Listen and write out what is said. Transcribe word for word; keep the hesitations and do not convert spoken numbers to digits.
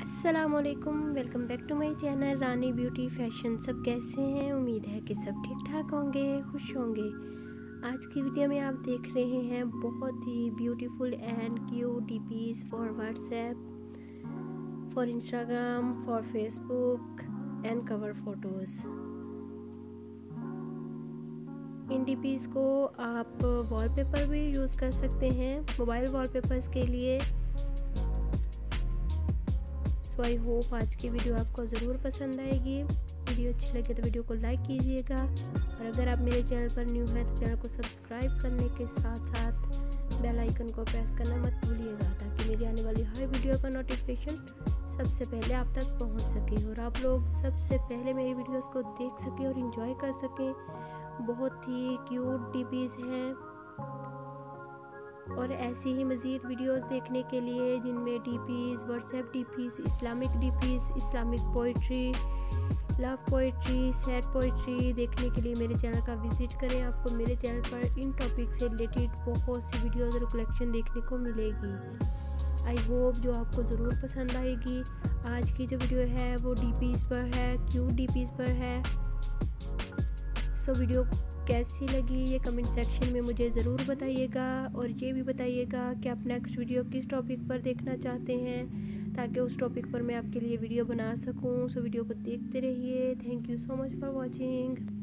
अस्सलामुअलैकुम, welcome back to my channel Rani beauty fashion. सब कैसे हैं? उम्मीद है कि सब ठीक ठाक होंगे, खुश होंगे। आज की वीडियो में आप देख रहे हैं बहुत ही beautiful and cute DPs for WhatsApp, for Instagram, for Facebook and cover photos. इन डीपीज को आप वॉलपेपर भी यूज़ कर सकते हैं, मोबाइल वॉलपेपर्स के लिए। सो आई होप आज की वीडियो आपको ज़रूर पसंद आएगी। वीडियो अच्छी लगे तो वीडियो को लाइक कीजिएगा, और अगर आप मेरे चैनल पर न्यू हैं तो चैनल को सब्सक्राइब करने के साथ साथ बेल आइकन को प्रेस करना मत भूलिएगा, ताकि मेरी आने वाली हर वीडियो का नोटिफिकेशन सबसे पहले आप तक पहुंच सके और आप लोग सबसे पहले मेरी वीडियोस को देख सकें और इन्जॉय कर सकें। बहुत ही क्यूट डीपीज़ हैं, और ऐसी ही मज़ीद वीडियोस देखने के लिए जिनमें DPs, WhatsApp DPs, Islamic DPs, Islamic poetry, love poetry, sad poetry देखने के लिए मेरे चैनल का विज़िट करें। आपको मेरे चैनल पर इन टॉपिक से रिलेटेड बहुत सी वीडियोस और कलेक्शन देखने को मिलेगी। आई होप जो आपको ज़रूर पसंद आएगी। आज की जो वीडियो है वो डीपीज़ पर है, क्यूट डीपीज़ पर है। सो वीडियो कैसी लगी ये कमेंट सेक्शन में मुझे ज़रूर बताइएगा, और ये भी बताइएगा कि आप नेक्स्ट वीडियो किस टॉपिक पर देखना चाहते हैं, ताकि उस टॉपिक पर मैं आपके लिए वीडियो बना सकूं। सो वीडियो को देखते रहिए। Thank you so much for watching.